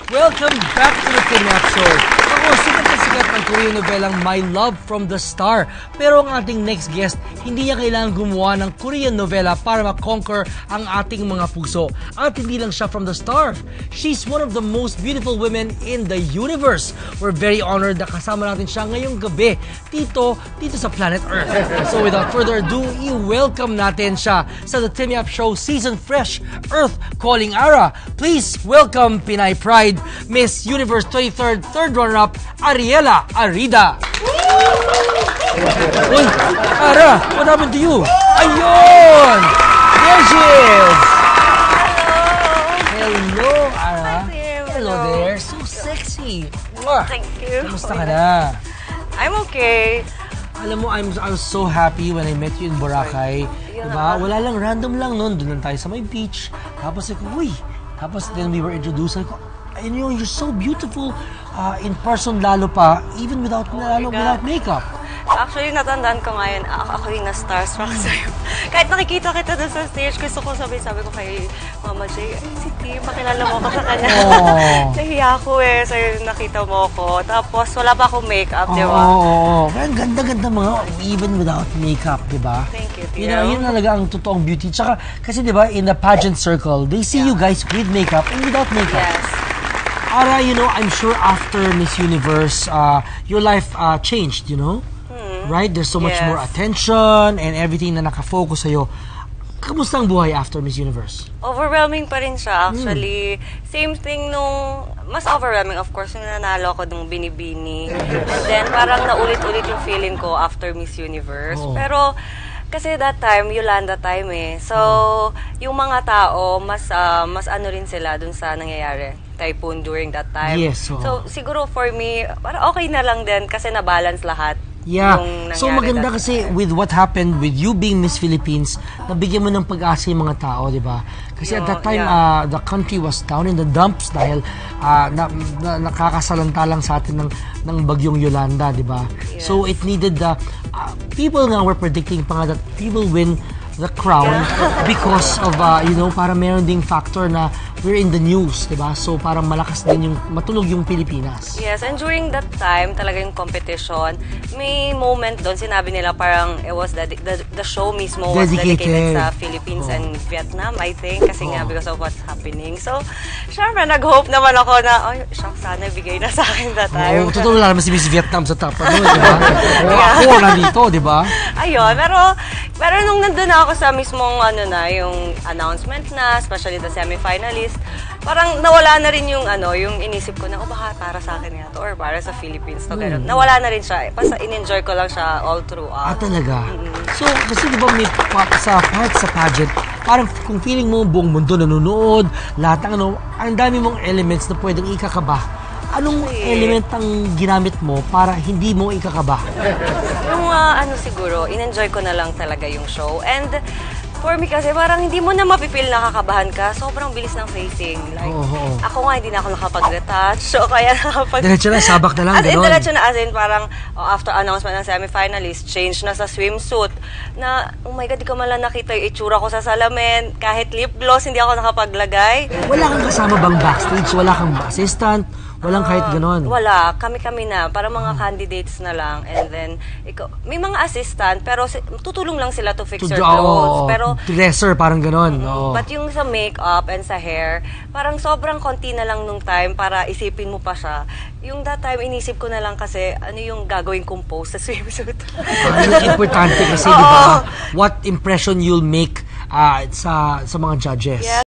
Welcome back to the Kidnap Show. Ako, sikat na sikat ng Korean novelang My Love from the Star. Pero ang ating next guest, hindi niya kailangan gumawa ng Korean novela para ma-conquer ang ating mga puso. At hindi lang siya from the star. She's one of the most beautiful women in the universe. We're very honored na kasama natin siya ngayong gabi dito sa planet Earth. So without further ado, i-welcome natin siya sa The Tim Yap Show Season Fresh Earth Calling Ara. Please welcome Pinay Pride, Miss Universe 23rd third runner-up, Ariela Arida. Uy, Ara, what happened to you? Ayun! There she is! Hello, Ara. Hello there. So sexy. Thank you. Kamusta ka na? I'm okay. Alam mo, I was so happy when I met you in Boracay. Diba? Wala lang, random lang noon. Doon lang tayo sa may beach. Tapos ako, uy. Tapos then we were introduced. Ako, you know, you're so beautiful in person lalo pa, even without makeup. Actually, natandaan ko ngayon, ako yung na-starstruck sa'yo. Kahit nakikita kita doon sa stage, gusto ko sabi ko kay Mama J, si Tim, pakilala mo ako sa kanya. Nahiya ako sa'yo nakita mo ako. Tapos, wala pa akong makeup, di ba? Oo. Ang ganda-ganda mga, even without makeup, di ba? Thank you, Tim. Yun talaga ang totoong beauty. Tsaka, kasi di ba, in the pageant circle, they see you guys with makeup and without makeup. Yes. Ara, you know, I'm sure after Miss Universe, your life changed, you know? Right? There's so much more attention and everything na nakafocus sa'yo. Kamusta ang buhay after Miss Universe? Overwhelming pa rin siya, actually. Same thing nung, mas overwhelming, of course, nung nanalo ko nung Binibini. And then, parang naulit-ulit yung feeling ko after Miss Universe. Pero, kasi that time, Yolanda time So, yung mga tao, mas ano rin sila dun sa nangyayari. Typhoon during that time. Yes. So, siguro for me, parang okay na lang din kasi na-balance lahat. Yeah. So maganda kasi with what happened with you being Miss Philippines, nabigyan mo ng pag-asa yung mga tao, di ba? Kasi at that time, the country was down in the dumps dahil nakakasalanta lang sa atin ng bagyong Yolanda, di ba? Yes. So it needed people nga were predicting pa nga that he will win the crown because of, you know, para meron ding factor na we're in the news, diba? So parang malakas din matunog yung Pilipinas. Yes, and during that time, talaga yung competition, may moment doon, sinabi nila parang it was the show mismo was dedicated sa Philippines and Vietnam, I think, kasi nga because of what's happening. So, syempre, nag-hope naman ako na, sana bigay na sa akin that time. Totoo wala naman si Miss Vietnam sa top, diba? Ako nandito, diba? Ayun, pero nung nandun ako sa mismong yung announcement na, especially the semi-finalist, parang nawala na rin yung yung inisip ko na, baka para sa akin yan to, or para sa Philippines to, ganun. Nawala na rin siya. Basta in-enjoy ko lang siya all throughout. Talaga? So, kasi diba may sa pageant, parang kung feeling mo buong mundo nanonood, lahat ng ang dami mong elements na pwedeng ikakaba. Anong element ang ginamit mo para hindi mo ikakaba? Yung siguro, in-enjoy ko na lang talaga yung show. And for me kasi parang hindi mo na mapipil nakakabahan ka. Sobrang bilis ng facing. Like, ako nga hindi na ako nakapag-retouch. So kaya diretso na, sabak na lang, gano'n. Diretso na, as in parang after announcement ng semi-finalist, change na sa swimsuit. Na, oh my God, di ko malang nakita yung itsura ko sa salamin. Kahit lip gloss, hindi ako nakapaglagay. Wala kang kasama bang backstage? Wala kang assistant? Walang kahit gano'n? Wala. Kami-kami na. Parang mga candidates na lang. And then, may mga assistant, pero tutulong lang sila to fix your clothes. Pero, dresser, parang gano'n. But yung sa makeup and sa hair, parang sobrang konti na lang nung time para isipin mo pa siya. Yung that time, inisip ko na lang kasi ano yung gagawin kong pose sa swimsuit. Importante kasi, di ba? What impression you'll make sa mga judges.